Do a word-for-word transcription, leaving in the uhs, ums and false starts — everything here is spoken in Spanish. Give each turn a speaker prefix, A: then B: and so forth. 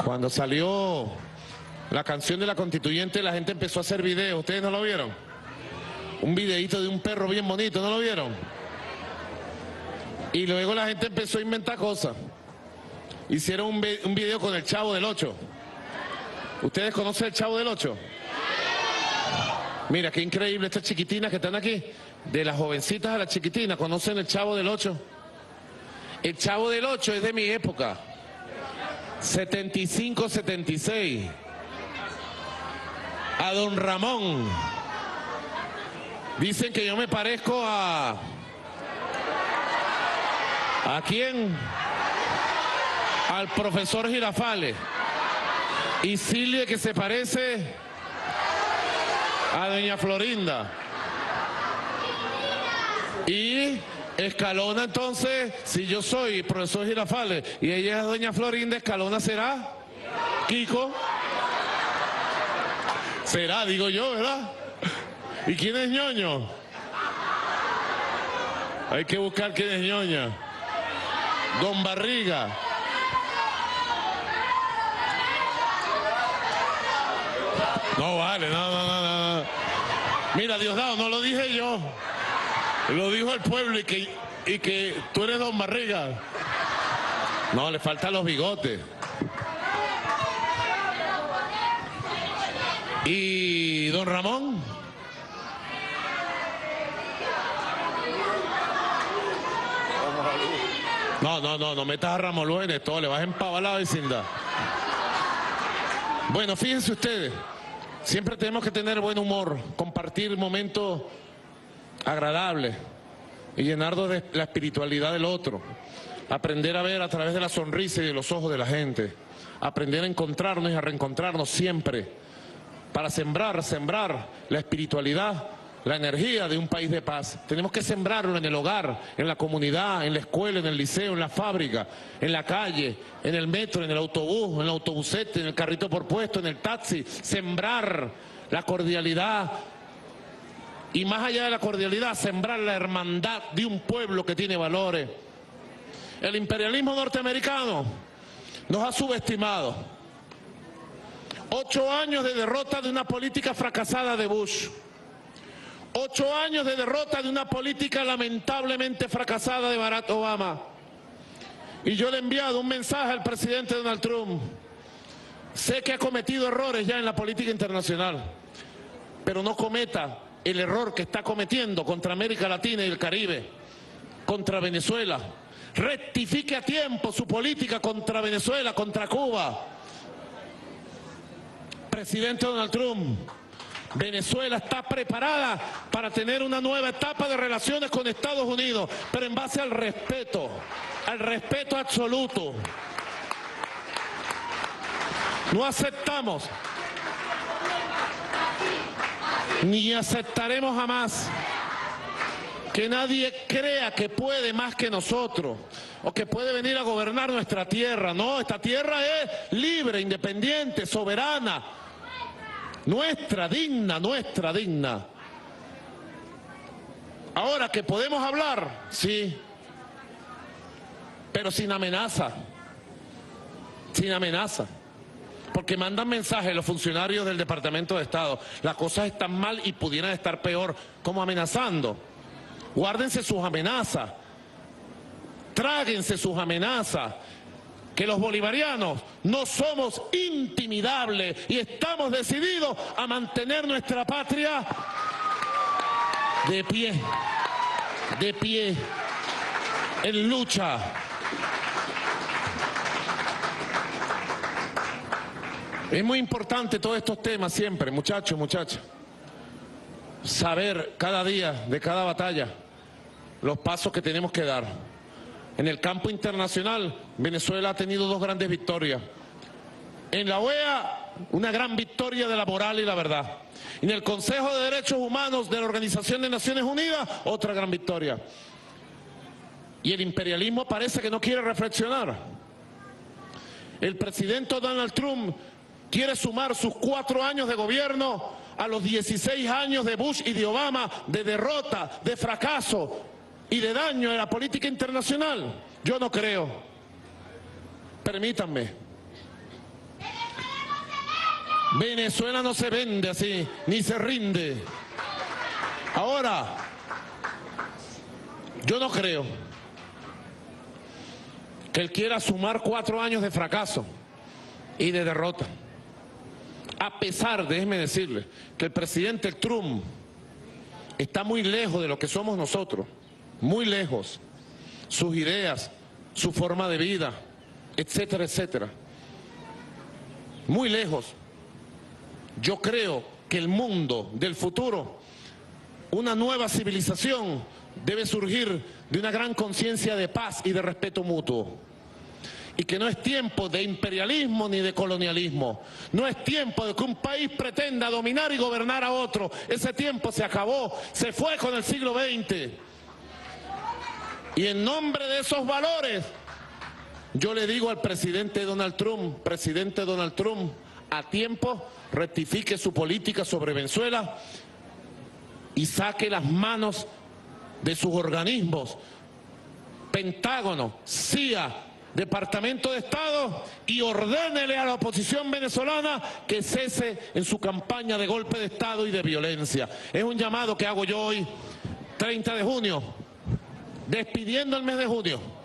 A: Cuando salió la canción de la Constituyente, la gente empezó a hacer videos. ¿Ustedes no lo vieron? Un videíto de un perro bien bonito, ¿no lo vieron? Y luego la gente empezó a inventar cosas. Hicieron un, un video con el Chavo del Ocho. ¿Ustedes conocen el Chavo del Ocho? Mira, qué increíble estas chiquitinas que están aquí. De las jovencitas a las chiquitinas, ¿conocen el Chavo del Ocho? El Chavo del Ocho es de mi época. setenta y cinco, setenta y seis. A Don Ramón. Dicen que yo me parezco a... ¿A quién? Al profesor Girafales. Y Silvia, que se parece a doña Florinda. Y Escalona, entonces, si yo soy profesor Girafales y ella es doña Florinda, Escalona será Kiko. Será, digo yo, ¿verdad? ¿Y quién es ñoño? Hay que buscar quién es ñoña. Don Barriga. No vale, no, no, no, no. Mira, Diosdado, no lo dije yo. Lo dijo el pueblo y que, y que tú eres Don Barriga. No, le faltan los bigotes. ¿Y Don Ramón? No, no, no, no metas a Ramón Luis en esto, le vas a empavar la vecindad. Bueno, fíjense ustedes, siempre tenemos que tener buen humor, compartir momentos agradables y llenarnos de la espiritualidad del otro, aprender a ver a través de la sonrisa y de los ojos de la gente, aprender a encontrarnos y a reencontrarnos siempre para sembrar, sembrar la espiritualidad, la energía de un país de paz. Tenemos que sembrarlo en el hogar, en la comunidad, en la escuela, en el liceo, en la fábrica, en la calle, en el metro, en el autobús, en el autobusete, en el carrito por puesto, en el taxi. Sembrar la cordialidad y, más allá de la cordialidad, sembrar la hermandad de un pueblo que tiene valores. El imperialismo norteamericano nos ha subestimado. Ocho años de derrota de una política fracasada de Bush. Ocho años de derrota de una política lamentablemente fracasada de Barack Obama. Y yo le he enviado un mensaje al presidente Donald Trump. Sé que ha cometido errores ya en la política internacional, pero no cometa el error que está cometiendo contra América Latina y el Caribe, contra Venezuela. Rectifique a tiempo su política contra Venezuela, contra Cuba. Presidente Donald Trump, Venezuela está preparada para tener una nueva etapa de relaciones con Estados Unidos, pero en base al respeto, al respeto absoluto. No aceptamos, ni aceptaremos jamás que nadie crea que puede más que nosotros o que puede venir a gobernar nuestra tierra. No, esta tierra es libre, independiente, soberana. Nuestra, digna, nuestra, digna. Ahora que podemos hablar, sí, pero sin amenaza, sin amenaza, porque mandan mensajes los funcionarios del Departamento de Estado. Las cosas están mal y pudieran estar peor, como amenazando. Guárdense sus amenazas, tráguense sus amenazas. Que los bolivarianos no somos intimidables y estamos decididos a mantener nuestra patria de pie, de pie, en lucha. Es muy importante todos estos temas siempre, muchachos, muchachas. Saber cada día de cada batalla los pasos que tenemos que dar. En el campo internacional, Venezuela ha tenido dos grandes victorias. En la O E A, una gran victoria de la moral y la verdad. En el Consejo de Derechos Humanos de la Organización de Naciones Unidas, otra gran victoria. Y el imperialismo parece que no quiere reflexionar. El presidente Donald Trump quiere sumar sus cuatro años de gobierno a los dieciséis años de Bush y de Obama de derrota, de fracaso y de daño en la política internacional. Yo no creo. Permítanme. Venezuela no se vende así, ni se rinde. Ahora, yo no creo que él quiera sumar cuatro años de fracaso y de derrota. A pesar, déjeme decirle, que el presidente Trump está muy lejos de lo que somos nosotros, muy lejos. Sus ideas, su forma de vida, etcétera, etcétera. Muy lejos. Yo creo que el mundo del futuro, una nueva civilización, debe surgir de una gran conciencia de paz y de respeto mutuo. Y que no es tiempo de imperialismo ni de colonialismo. No es tiempo de que un país pretenda dominar y gobernar a otro. Ese tiempo se acabó, se fue con el siglo veinte. Y en nombre de esos valores, yo le digo al presidente Donald Trump, presidente Donald Trump, a tiempo rectifique su política sobre Venezuela y saque las manos de sus organismos, Pentágono, C I A, Departamento de Estado, y ordénele a la oposición venezolana que cese en su campaña de golpe de Estado y de violencia. Es un llamado que hago yo hoy, treinta de junio, despidiendo el mes de junio.